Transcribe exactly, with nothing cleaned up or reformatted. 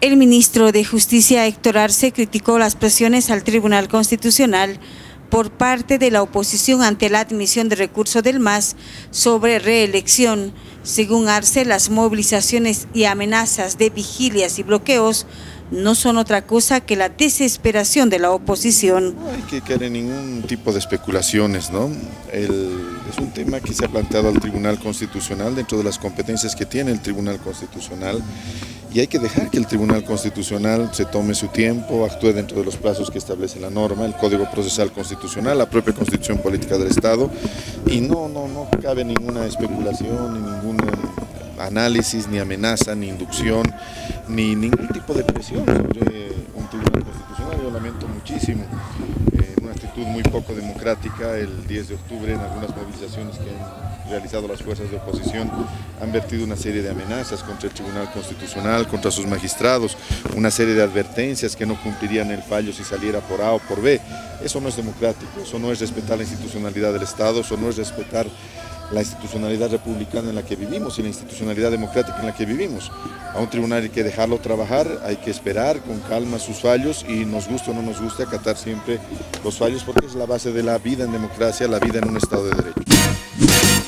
El ministro de Justicia, Héctor Arce, criticó las presiones al Tribunal Constitucional por parte de la oposición ante la admisión de recurso del M A S sobre reelección. Según Arce, las movilizaciones y amenazas de vigilias y bloqueos no son otra cosa que la desesperación de la oposición. No hay que caer en ningún tipo de especulaciones, ¿no? El, es un tema que se ha planteado al Tribunal Constitucional dentro de las competencias que tiene el Tribunal Constitucional, y hay que dejar que el Tribunal Constitucional se tome su tiempo, actúe dentro de los plazos que establece la norma, el Código Procesal Constitucional, la propia Constitución Política del Estado, y no, no, no cabe ninguna especulación, ni ningún análisis, ni amenaza, ni inducción, ni ningún tipo de presión sobre un Tribunal Constitucional. Yo lamento muchísimo eh, una actitud muy poco democrática. El diez de octubre, en algunas movilizaciones que han realizado las fuerzas de oposición, han vertido una serie de amenazas contra el Tribunal Constitucional, contra sus magistrados, una serie de advertencias que no cumplirían el fallo si saliera por A o por B. Eso no es democrático, eso no es respetar la institucionalidad del Estado, eso no es respetar la institucionalidad republicana en la que vivimos y la institucionalidad democrática en la que vivimos. A un tribunal hay que dejarlo trabajar, hay que esperar con calma sus fallos y, nos guste o no nos guste, acatar siempre los fallos, porque es la base de la vida en democracia, la vida en un Estado de Derecho.